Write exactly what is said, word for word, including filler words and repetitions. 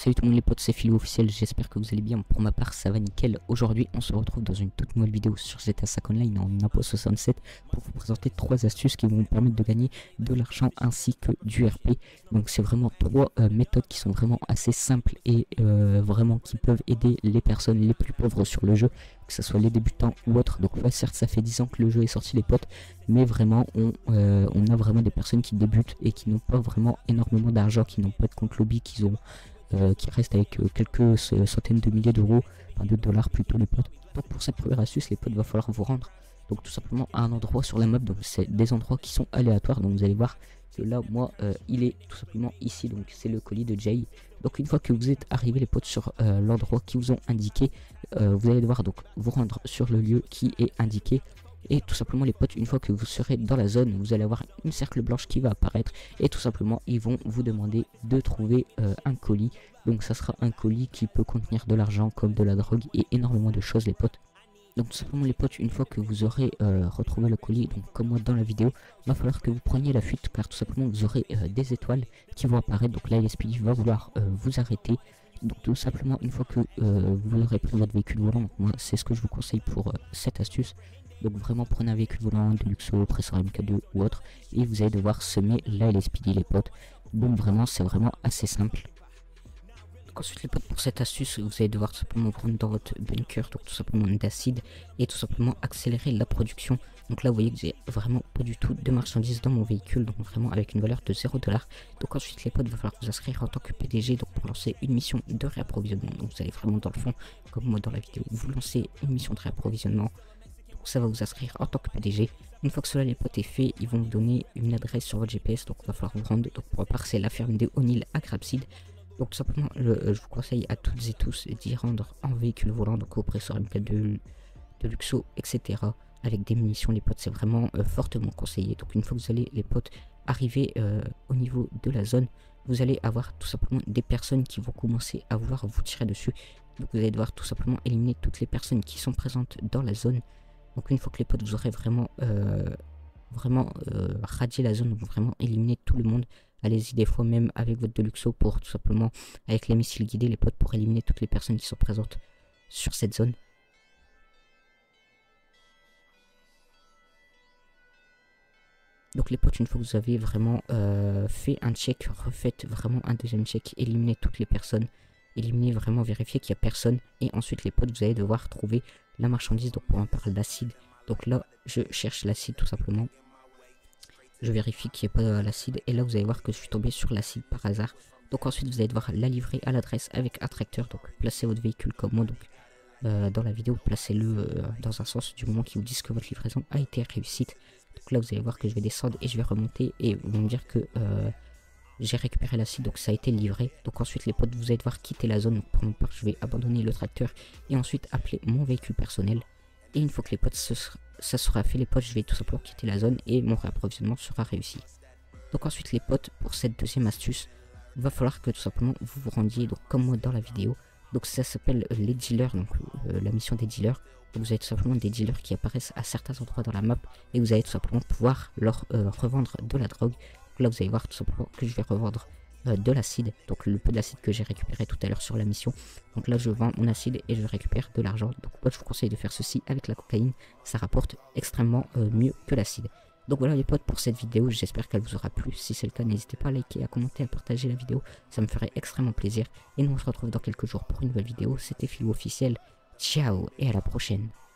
Salut tout le monde les potes, c'est Philo officiel, j'espère que vous allez bien. Pour ma part ça va nickel. Aujourd'hui on se retrouve dans une toute nouvelle vidéo sur G T A cinq Online en Impo soixante-sept pour vous présenter trois astuces qui vont vous permettre de gagner de l'argent ainsi que du R P. Donc c'est vraiment trois euh, méthodes qui sont vraiment assez simples et euh, vraiment qui peuvent aider les personnes les plus pauvres sur le jeu, que ce soit les débutants ou autres. Donc ouais, certes ça fait dix ans que le jeu est sorti les potes, mais vraiment on, euh, on a vraiment des personnes qui débutent et qui n'ont pas vraiment énormément d'argent, qui n'ont pas de compte lobby, qui ont Euh, qui reste avec euh, quelques centaines de milliers d'euros, enfin de dollars plutôt les potes. Donc pour cette première astuce les potes, va falloir vous rendre donc tout simplement à un endroit sur la map. Donc c'est des endroits qui sont aléatoires, donc vous allez voir que là moi euh, il est tout simplement ici, donc c'est le colis de Jay. Donc une fois que vous êtes arrivé les potes sur euh, l'endroit qui vous ont indiqué, euh, vous allez devoir donc vous rendre sur le lieu qui est indiqué. Et tout simplement les potes, une fois que vous serez dans la zone, vous allez avoir une cercle blanche qui va apparaître et tout simplement ils vont vous demander de trouver euh, un colis. Donc ça sera un colis qui peut contenir de l'argent comme de la drogue et énormément de choses les potes. Donc tout simplement les potes, une fois que vous aurez euh, retrouvé le colis, donc comme moi dans la vidéo, il va falloir que vous preniez la fuite, car tout simplement vous aurez euh, des étoiles qui vont apparaître. Donc là L S P D va vouloir euh, vous arrêter. Donc tout simplement une fois que euh, vous aurez pris votre véhicule volant, moi c'est ce que je vous conseille pour euh, cette astuce. Donc vraiment prenez un véhicule volant de Luxo, Pressor M K deux ou autre, et vous allez devoir semer la L S P D les potes. Donc vraiment c'est vraiment assez simple. Donc ensuite les potes, pour cette astuce vous allez devoir tout simplement prendre dans votre bunker, donc tout simplement d'acide, et tout simplement accélérer la production. Donc là vous voyez que j'ai vraiment pas du tout de marchandises dans mon véhicule, donc vraiment avec une valeur de zéro dollar. Donc ensuite les potes, il va falloir vous inscrire en tant que P D G, donc pour lancer une mission de réapprovisionnement. Donc vous allez vraiment dans le fond, comme moi dans la vidéo, vous lancez une mission de réapprovisionnement. Ça va vous inscrire en tant que P D G. Une fois que cela les potes est fait, ils vont vous donner une adresse sur votre G P S, donc il va falloir vous rendre. Donc pour ma part c'est la ferme de O'Neill à Crabseed. Donc tout simplement le, je vous conseille à toutes et tous d'y rendre en véhicule volant, donc au Pressor M K deux, de Luxo, et cetera. Avec des munitions les potes, c'est vraiment euh, fortement conseillé. Donc une fois que vous allez les potes arriver euh, au niveau de la zone, vous allez avoir tout simplement des personnes qui vont commencer à vouloir vous tirer dessus. Donc vous allez devoir tout simplement éliminer toutes les personnes qui sont présentes dans la zone. Donc une fois que les potes vous aurez vraiment euh, vraiment euh, radié la zone, donc vraiment éliminer tout le monde, allez-y des fois même avec votre Deluxo pour tout simplement avec les missiles guidés les potes, pour éliminer toutes les personnes qui sont présentes sur cette zone. Donc les potes, une fois que vous avez vraiment euh, fait un check, refaites vraiment un deuxième check, éliminez toutes les personnes, éliminez vraiment, vérifiez qu'il n'y a personne, et ensuite les potes vous allez devoir trouver la marchandise. Donc pour un parle d'acide, donc là je cherche l'acide tout simplement, je vérifie qu'il n'y a pas l'acide, et là vous allez voir que je suis tombé sur l'acide par hasard. Donc ensuite vous allez devoir la livrer à l'adresse avec un tracteur. Donc placez votre véhicule comme moi, donc euh, dans la vidéo placez-le euh, dans un sens du moment qu'ils vous disent que votre livraison a été réussite. Donc là vous allez voir que je vais descendre et je vais remonter, et ils vont me dire que euh, j'ai récupéré l'acide, donc ça a été livré. Donc ensuite les potes, vous allez devoir quitter la zone. Donc pour ma part je vais abandonner le tracteur et ensuite appeler mon véhicule personnel. Et une fois que les potes ce sera, ça sera fait les potes, je vais tout simplement quitter la zone et mon réapprovisionnement sera réussi. Donc ensuite les potes, pour cette deuxième astuce, il va falloir que tout simplement vous vous rendiez donc comme moi dans la vidéo. Donc ça s'appelle euh, les dealers, donc euh, la mission des dealers. Donc vous avez tout simplement des dealers qui apparaissent à certains endroits dans la map, et vous allez tout simplement pouvoir leur euh, revendre de la drogue. Donc là vous allez voir tout simplement que je vais revendre euh, de l'acide, donc le peu d'acide que j'ai récupéré tout à l'heure sur la mission. Donc là je vends mon acide et je récupère de l'argent. Donc moi je vous conseille de faire ceci avec la cocaïne, ça rapporte extrêmement euh, mieux que l'acide. Donc voilà les potes pour cette vidéo, j'espère qu'elle vous aura plu. Si c'est le cas, n'hésitez pas à liker, à commenter, à partager la vidéo, ça me ferait extrêmement plaisir. Et nous on se retrouve dans quelques jours pour une nouvelle vidéo. C'était Philo officiel, ciao et à la prochaine.